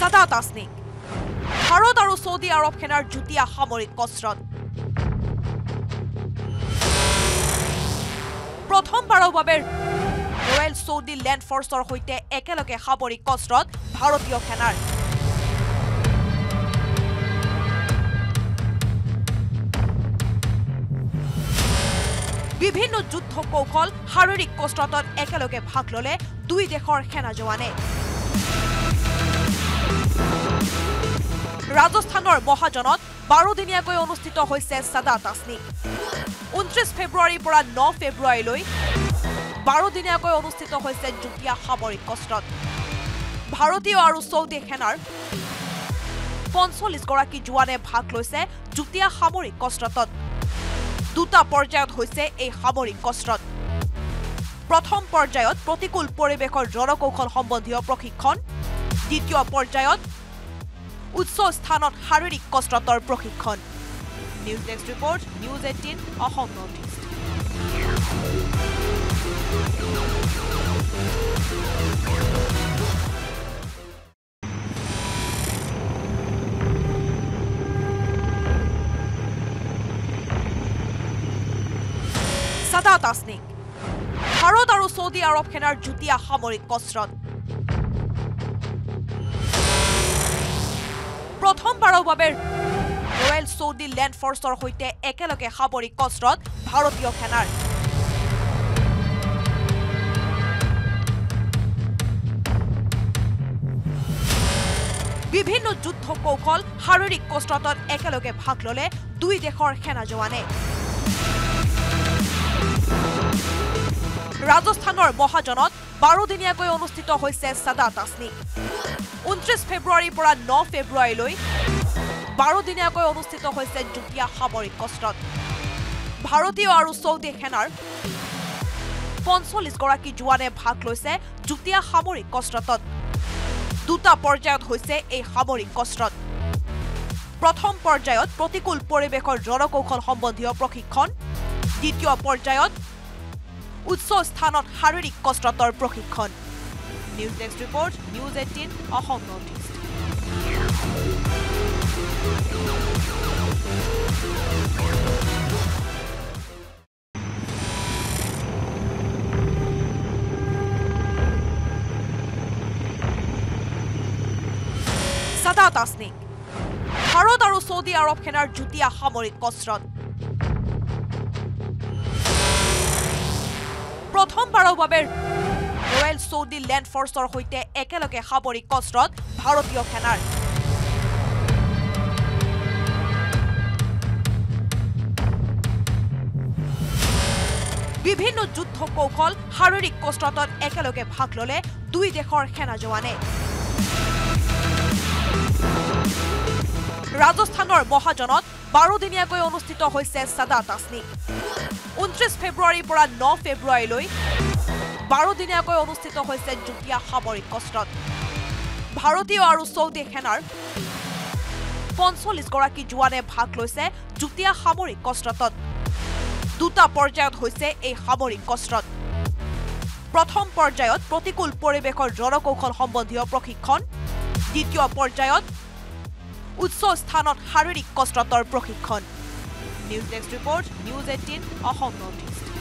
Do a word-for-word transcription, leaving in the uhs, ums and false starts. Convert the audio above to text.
সাদাত আসনিক ভাৰত আৰু সৌদি আৰব সেনাৰ যুটীয়া সামৰিক কচৰৎ প্ৰথমবাৰৰ বাবে ৰয়েল সৌদি ল্যান্ড ফৰ্চৰ সৈতে একেলগে সামৰিক কচৰৎ ভাৰতীয় সেনাৰ বিভিন্ন যুদ্ধ কৌশল শাৰীৰিক কচৰতত একেলগে ভাগ ললে দুই দেশৰ সেনা জোৱানে ৰাজস্থানৰ মহাজনত বাৰ দিনীয়াকৈ অনুষ্ঠিত হৈছে সাদাত আসনিক ঊনত্ৰিশ ফেব্ৰুৱাৰীৰ পৰা ন ফেব্ৰুৱাৰীলৈ বাৰ দিনীয়াকৈ অনুষ্ঠিত হৈছে যুটীয়া সামৰিক কচৰৎ ভাৰতীয় আৰু সৌদি সেনাৰ পঞ্চল্লিছ গৰাকী জোৱানে ভাগ লৈছে যুটীয়া সামৰিক কচৰতত দুটা পৰ্যায়ত হৈছে এই সামৰিক কচৰৎ প্ৰথম পৰ্যায়ত প্ৰতিকূল পৰিৱেশৰ ৰণকৌশল সম্বন্ধীয় প্ৰশিক্ষণ দ্বিতীয় পৰ্যায়ত উচ্চ স্থানত শাৰীৰিক কচৰতৰ প্ৰশিক্ষণ news desk report news eighteen Assam north east সাদাত আসনিক ভাৰত আৰু সৌদি আৰব সেনাৰ যুটীয়া সামৰিক কচৰৎ প্ৰথমবাৰৰ বাবে ৰয়েল সৌদি ল্যান্ড ফৰ্চৰ সৈতে একেলগে সামৰিক কচৰৎ ভাৰতীয় সেনাৰ বিভিন্ন যুদ্ধ কৌশল শাৰীৰিক কচৰতত একেলগে ভাগ ললে দুই দেশৰ সেনা জোৱানে ৰাজস্থানৰ মহাজনত বাৰ দিনীয়াকৈ অনুষ্ঠিত হৈছে সাদাত আসনিক ঊনত্ৰিশ ফেব্ৰুৱাৰীৰ পৰা ন ফেব্ৰুৱাৰীলৈ বাৰ দিনীয়াকৈ অনুষ্ঠিত হৈছে যুটীয়া সামৰিক কচৰৎ ভাৰতীয় আৰু সৌদি সেনাৰ পঞ্চল্লিছ গৰাকী জোৱানে ভাগ লৈছে যুটীয়া সামৰিক কচৰতত দুটা পৰ্যায়ত হৈছে এই সামৰিক কচৰৎ প্ৰথম পৰ্যায়ত প্ৰতিকূল পৰিৱেশৰ ৰণকৌশল সম্বন্ধীয় প্ৰশিক্ষণ দ্বিতীয় পৰ্যায়ত উচ্চ স্থানত শাৰীৰিক কচৰতৰ প্ৰশিক্ষণ news desk report news eighteen Assam north east সাদাত আসনিক ভাৰত আৰু সৌদি আৰব সেনাৰ যুটীয়া সামৰিক কচৰৎ প্ৰথমবাৰৰ বাবে ৰয়েল সৌদি ল্যান্ড ফৰ্চৰ সৈতে একেলগে সামৰিক কচৰৎ ভাৰতীয় সেনাৰ বিভিন্ন যুদ্ধ কৌশল শাৰীৰিক কচৰতত একেলগে ভাগ ললে দুই দেশৰ সেনা জোৱানে ৰাজস্থানৰ মহাজনত বাৰ দিনীয়াকৈ অনুষ্ঠিত হৈছে সাদাত আসনিক ঊনত্ৰিশ ফেব্ৰুৱাৰীৰ পৰা ন ফেব্ৰুৱাৰীলৈ বাৰ দিনীয়াকৈ অনুষ্ঠিত হৈছে যুটীয়া সামৰিক কচৰৎ ভাৰতীয় আৰু সৌদি সেনাৰ পঞ্চল্লিছ গৰাকী জোৱানে ভাগ লৈছে যুটীয়া সামৰিক কচৰতত দুটা পৰ্যায়ত হৈছে এই সামৰিক কচৰৎ প্ৰথম পৰ্যায়ত প্ৰতিকূল পৰিৱেশৰ ৰণকৌশল সম্বন্ধীয় প্ৰশিক্ষণ দ্বিতীয় পৰ্যায়ত উচ্চ স্থানত শাৰীৰিক কচৰতৰ প্ৰশিক্ষণ news desk report news eighteen Assam north east